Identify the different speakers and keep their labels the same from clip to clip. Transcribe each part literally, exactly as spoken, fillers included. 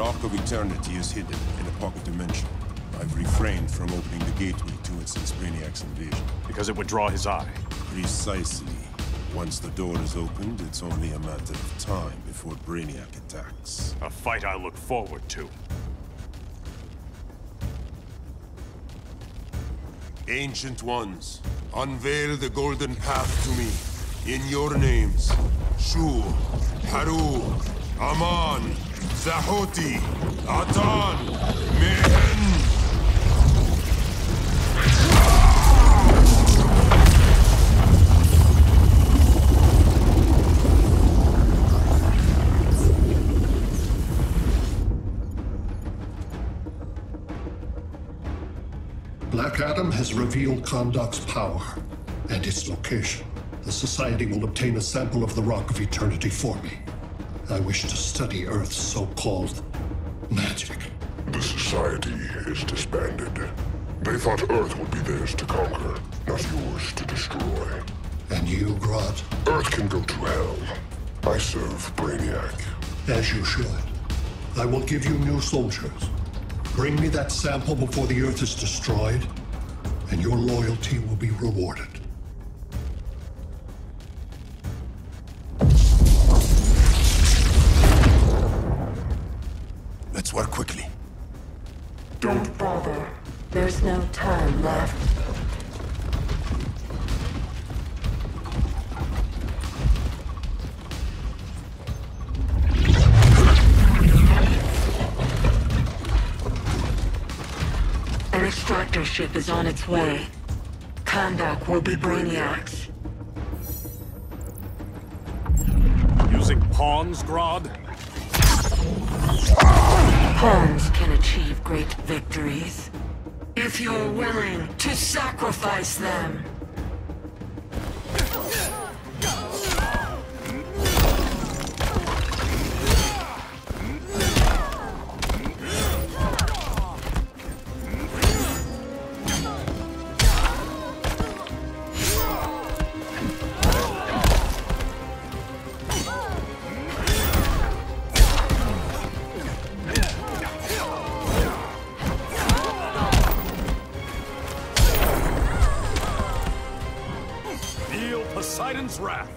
Speaker 1: Rock of Eternity is hidden in a pocket dimension. I've refrained from opening the gateway to it since Brainiac's invasion.
Speaker 2: Because it would draw his eye.
Speaker 1: Precisely. Once the door is opened, it's only a matter of time before Brainiac attacks.
Speaker 2: A fight I look forward to.
Speaker 1: Ancient Ones, unveil the golden path to me. In your names, Shu, Haru, Aman, Zahoti, Atan, Mehen!
Speaker 3: Black Adam has revealed Kondok's power and its location. The Society will obtain a sample of the Rock of Eternity for me. I wish to study Earth's so-called magic.
Speaker 4: The Society is disbanded. They thought Earth would be theirs to conquer, not yours to destroy.
Speaker 3: And you, Grodd?
Speaker 4: Earth can go to hell. I serve Brainiac.
Speaker 3: As you should. I will give you new soldiers. Bring me that sample before the Earth is destroyed, and your loyalty will be rewarded.
Speaker 1: Let's work quickly.
Speaker 5: Don't bother. There's no time left. An extractor ship is on its way. Kondok will be Brainiac's.
Speaker 2: Using pawns, Grodd?
Speaker 5: Pawns can achieve great victories, if you're willing to sacrifice them.
Speaker 2: Poseidon's wrath.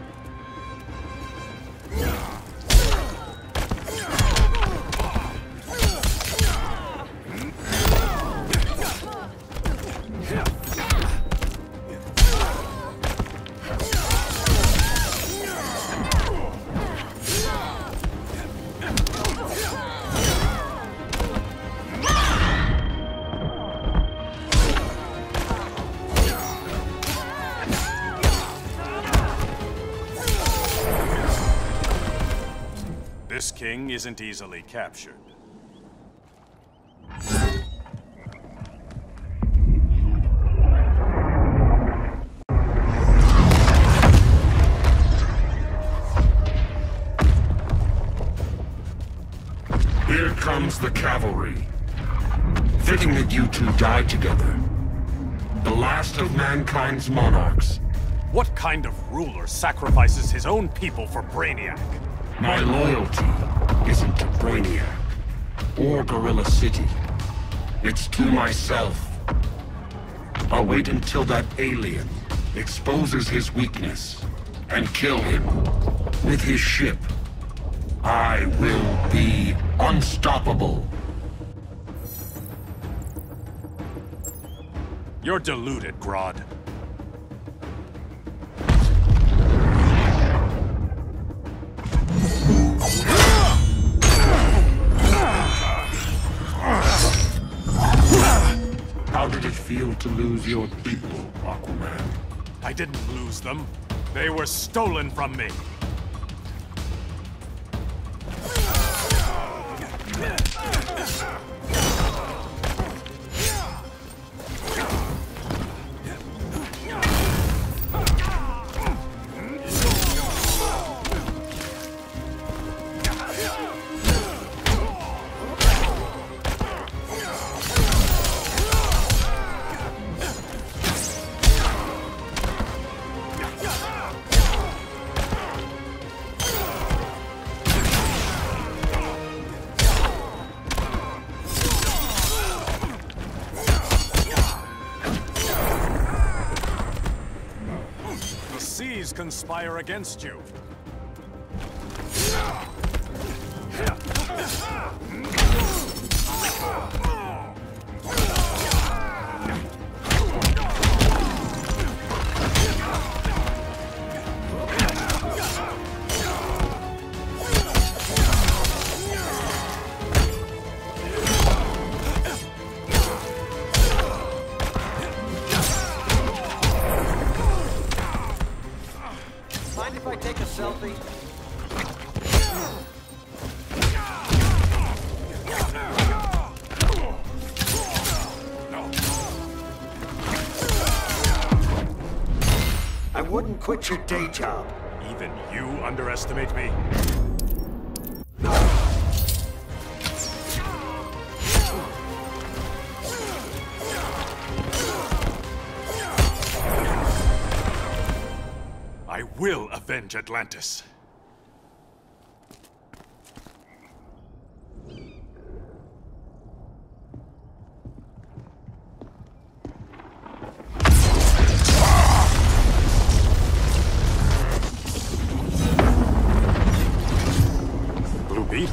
Speaker 2: This king isn't easily captured.
Speaker 4: Here comes the cavalry. Fitting that you two died together. The last of mankind's monarchs.
Speaker 2: What kind of ruler sacrifices his own people for Brainiac?
Speaker 4: My loyalty isn't to Brainiac or Gorilla City. It's to myself. I'll wait until that alien exposes his weakness and kill him with his ship. I will be unstoppable.
Speaker 2: You're deluded, Grodd.
Speaker 4: How did it feel to lose your people, Aquaman?
Speaker 2: I didn't lose them. They were stolen from me. always conspire against you.
Speaker 6: Mind if I take a selfie? I wouldn't quit your day job.
Speaker 2: Even you underestimate me? I will avenge Atlantis. Blue Beetle?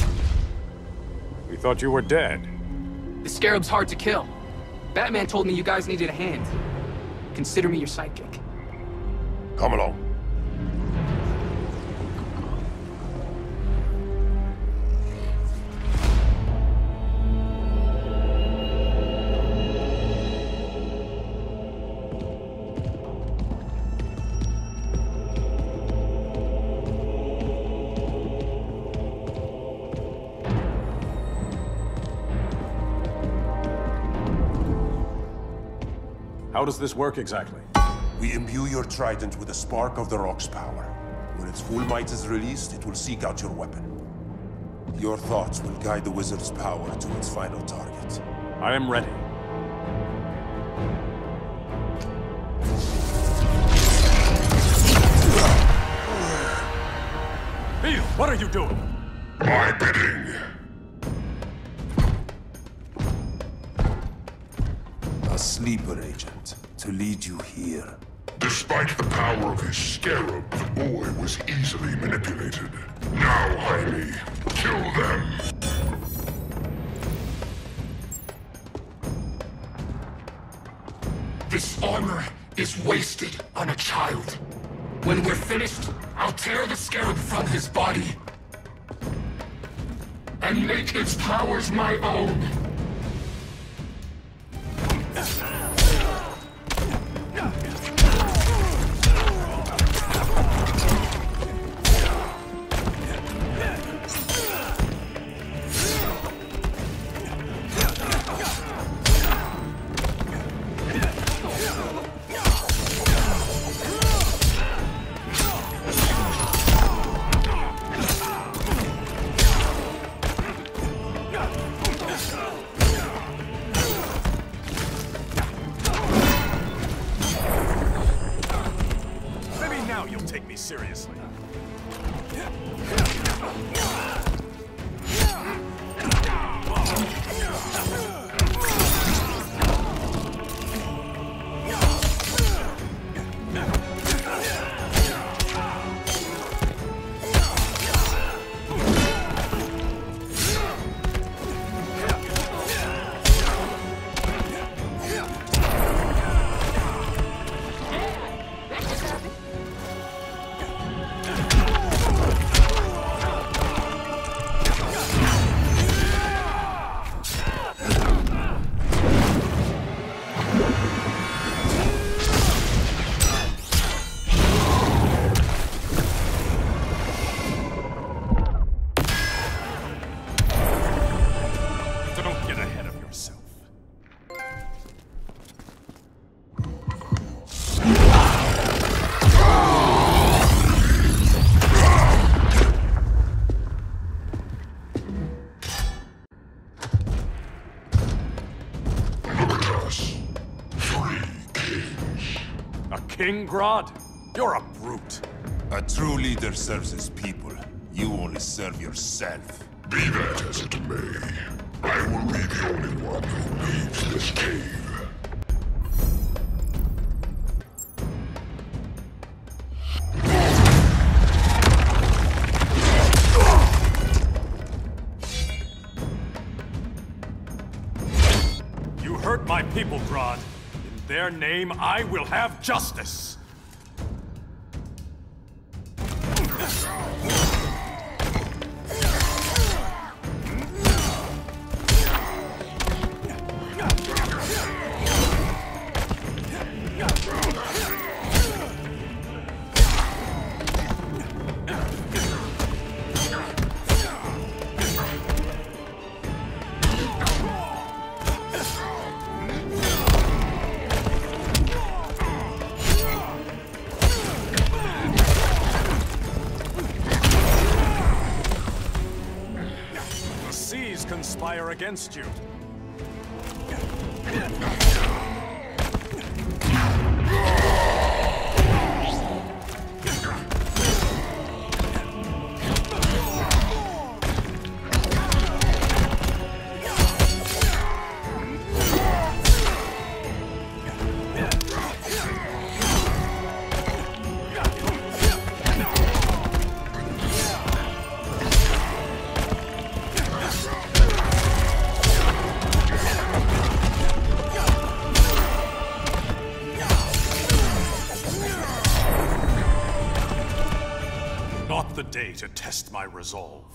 Speaker 2: We thought you were dead.
Speaker 7: The Scarab's hard to kill. Batman told me you guys needed a hand. Consider me your sidekick.
Speaker 1: Come along.
Speaker 2: How does this work exactly?
Speaker 1: We imbue your trident with a spark of the rock's power. When its full might is released, it will seek out your weapon. Your thoughts will guide the wizard's power to its final target.
Speaker 2: I am ready. Beetle, what are you doing?
Speaker 4: My bidding.
Speaker 1: A sleeper agent to lead you here.
Speaker 4: Despite the power of his scarab, the boy was easily manipulated. Now, Jaime, kill them! This armor is wasted on a child. When we're finished, I'll tear the scarab from his body and make its powers my own.
Speaker 2: Take me seriously. King Grodd? You're a brute.
Speaker 1: A true leader serves his people. You only serve yourself.
Speaker 4: Be that as it may, I will be the only one who leaves this cave.
Speaker 2: people, Grodd. In their name, I will have justice. Conspire against you. Not the day to test my resolve.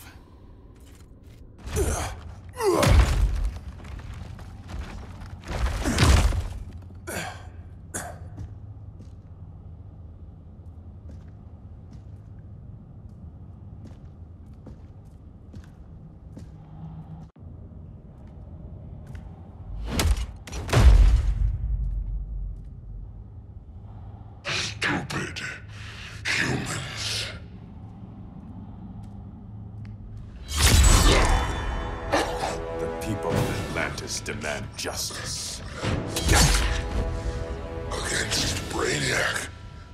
Speaker 4: Stupid humans.
Speaker 2: People of Atlantis demand justice.
Speaker 4: Against Brainiac.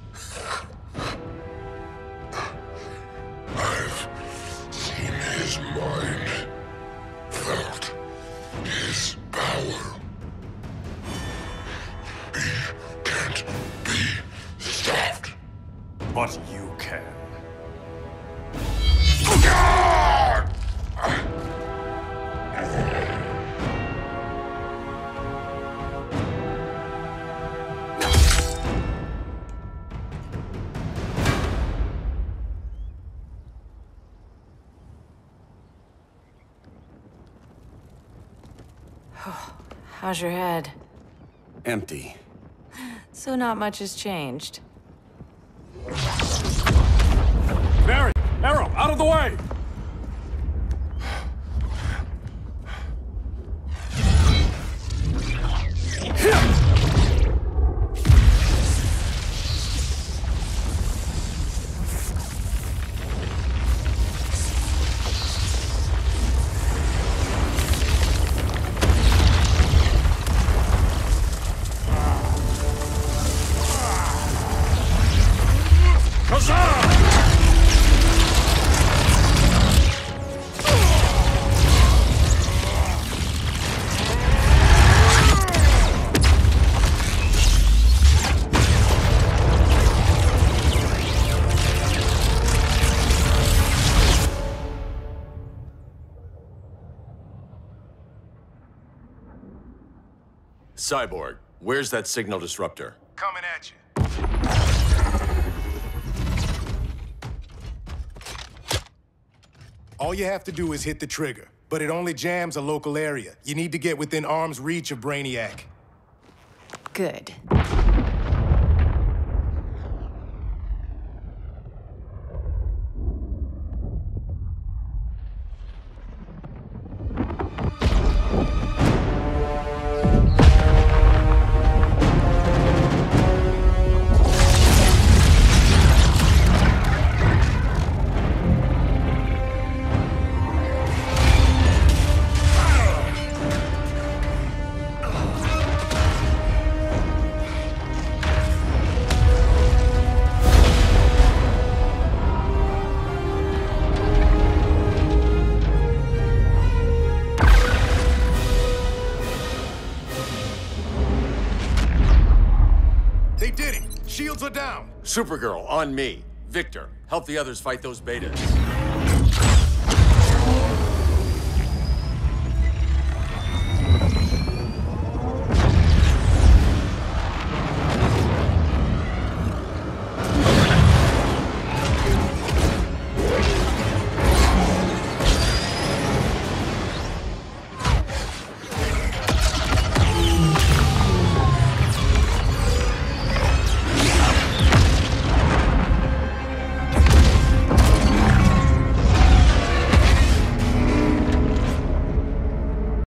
Speaker 4: I've seen his mind, felt his power. He can't be stopped.
Speaker 2: But you can.
Speaker 8: How's your head?
Speaker 9: Empty.
Speaker 8: So not much has changed.
Speaker 2: Barry! Arrow! Out of the way!
Speaker 9: Cyborg, where's that signal disruptor?
Speaker 10: Coming at you. All you have to do is hit the trigger, but it only jams a local area. You need to get within arm's reach of Brainiac.
Speaker 8: Good.
Speaker 10: Shields are down!
Speaker 9: Supergirl, on me. Victor, help the others fight those betas.